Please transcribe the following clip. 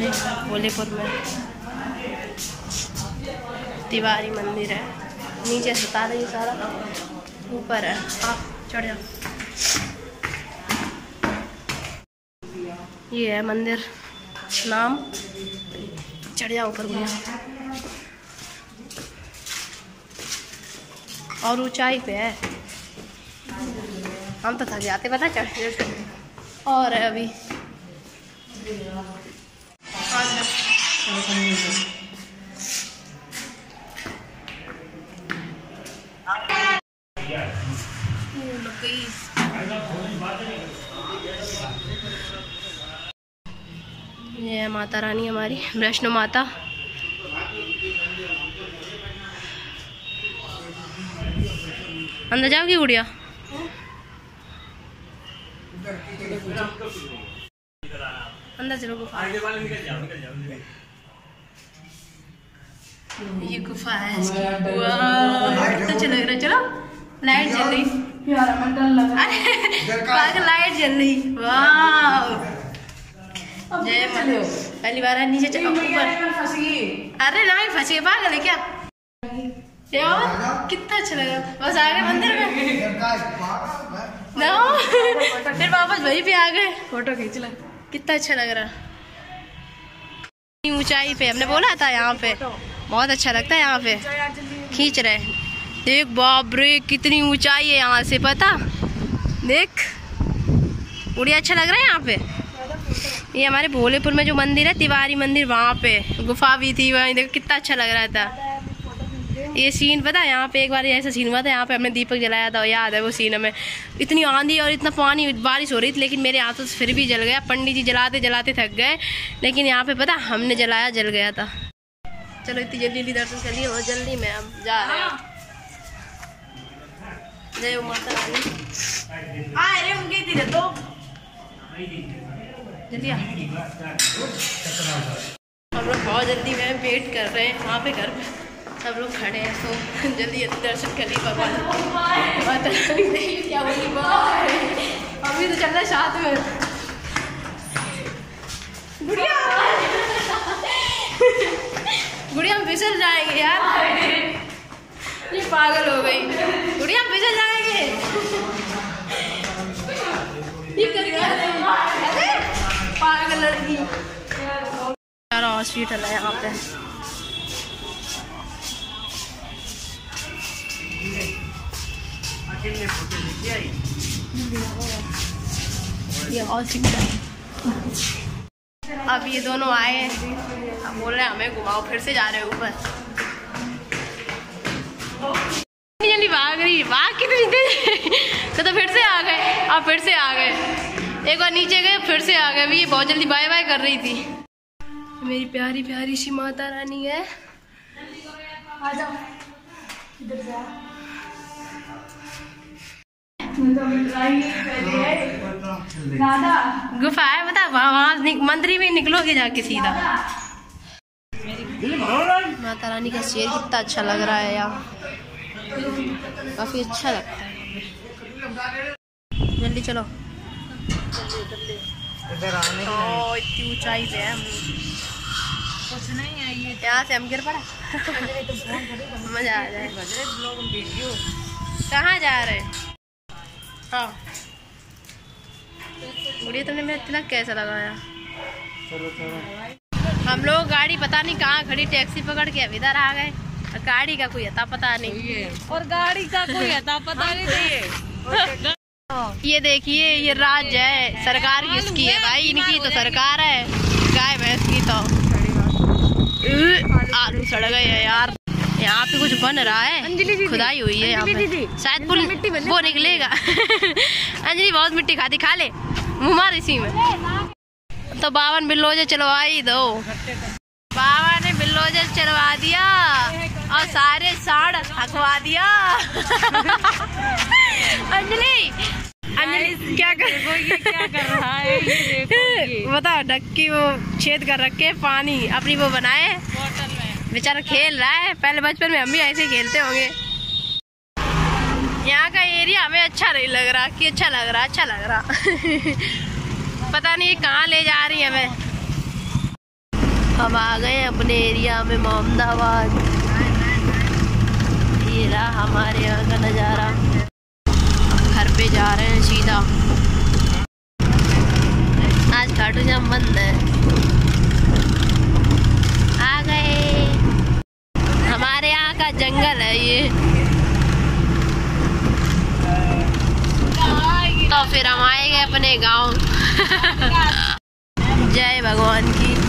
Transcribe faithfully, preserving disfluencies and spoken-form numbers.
हमारे भोलेपुर में तिवारी मंदिर है। नीचे से उतार रही सारा, ऊपर है, आप चढ़ जाओ। ये है मंदिर नाम, चढ़ जाओ ऊपर गुड़िया। और ऊंचाई पे है, हम तो थक जाते पता चढ़। और है अभी ये है माता रानी हमारी वैष्णो माता। अंदर जाओगी गुड़िया? अंदर चलो गुफा। ये गुफा है इसकी। वाह तो चलो चलो, लाइट जल रही, अरे लाइट जल रही। वाह जय माता। पहली बार है, नीचे चलो ऊपर। अरे नहीं फंसी, पागल है क्या? कितना अच्छा लगा। बस आ गए मंदिर में ना, फिर वापस वहीं पे आ गए, फोटो खींच ला। कितना अच्छा लग रहा। ऊंचाई पे हमने बोला था, यहाँ पे बहुत अच्छा लगता है। यहाँ पे खींच रहे, देख बाप रे कितनी ऊंचाई है यहाँ से, पता देख बढ़िया अच्छा लग रहा है यहाँ पे। ये हमारे भोलेपुर में जो मंदिर है तिवारी मंदिर, वहाँ पे गुफा भी थी, वहाँ देखो कितना अच्छा लग रहा था। ये सीन पता है, यहाँ पे एक बार ऐसा सीन हुआ था, यहाँ पे हमने दीपक जलाया था, याद है वो सीन हमें। इतनी आंधी और इतना पानी, बारिश हो रही थी, लेकिन मेरे हाथों से फिर भी जल गया। पंडित जी जलाते जलाते थक गए, लेकिन यहाँ पे पता हमने जलाया, जल गया था। चलो इतनी जल्दी जल्दी दर्शन कर लिए, और जल्दी में हम जा रहे हैं। जय माता रानी। जल्दी आ। हम लोग बहुत जल्दी में वेट कर रहे हैं, वहाँ पे घर पे सब लोग खड़े हैं, तो जल्दी जल्दी दर्शन कर ली भगवान माता रानी। क्या बोली बात, अभी तो चल रहा है साथ में। गुड़िया गुड़िया हम फिसल जाएंगे यार, ये पागल हो गई। गुड़िया हम फिसल जाएंगे, ये कर क्या रही? अरे पागल लड़की। यार हॉस्पिटल है यहाँ पे। ये हॉस्पिटल। अब ये दोनों आए, अब बोल रहे हैं हमें घुमाओ, फिर से जा रहे हैं ऊपर। जल्दी भाग रही, भाग कितनी देर तो, तो फिर से आ गए, अब फिर से आ गए। एक बार नीचे गए, फिर से आ गए। अभी ये बहुत जल्दी बाय बाय कर रही थी। मेरी प्यारी प्यारी सी माता रानी है। आ जाओ इधर से। गुफा है बता, वहाँ मंदिर में निकलोगे जाके सीधा। माता रानी का शेर कितना अच्छा लग रहा है यहाँ, काफी अच्छा लगता है। जल्दी चलो, इतनी ऊंचाई पे है, कुछ नहीं है ये। यहाँ से हम गिर पड़ा। मजा आ जाए। कहाँ जा रहे? हाँ गुड़िया तुमने मेरा तिलक कैसा लगाया? हम लोग गाड़ी पता नहीं कहाँ खड़ी, टैक्सी पकड़ के अब इधर आ गए। गाड़ी का कोई अता पता नहीं, और गाड़ी का कोई अता पता नहीं। ये देखिए, ये राज्य है, सरकार किसकी है भाई? इनकी तो सरकार है, गाय भैंस की तो। आलू सड़ गए है यार। यहाँ पे कुछ बन रहा है, खुदाई हुई है यहाँ पे, शायद पुल वो निकलेगा। अंजलि बहुत मिट्टी खाती, खा ले मुँह मार इसी में। तो बावन बिल्लोजे चलवा ही दो। बाबा ने बिल्लोजे चलवा दिया और सारे साड़ हकवा दिया। अंजलि अंजलि क्या कर ये क्या कर रहा है? ये देखो, बता डक्की वो छेद कर रखे, पानी अपनी वो बनाए, बोतल में बेचारा खेल रहा है। पहले बचपन में हम भी ऐसे खेलते होंगे। यहाँ का एरिया हमें अच्छा नहीं लग रहा कि अच्छा लग रहा अच्छा लग रहा। पता नहीं कहाँ ले जा रही है हमें। हम आ गए अपने एरिया में मोहम्मदाबाद। ये रहा हमारे यहाँ का नज़ारा। घर पे जा रहे हैं सीधा। आज खाटू श्याम बंद है। आ गए। हमारे यहाँ का जंगल है ये। तो फिर हम आएंगे अपने गांव। जय भगवान की।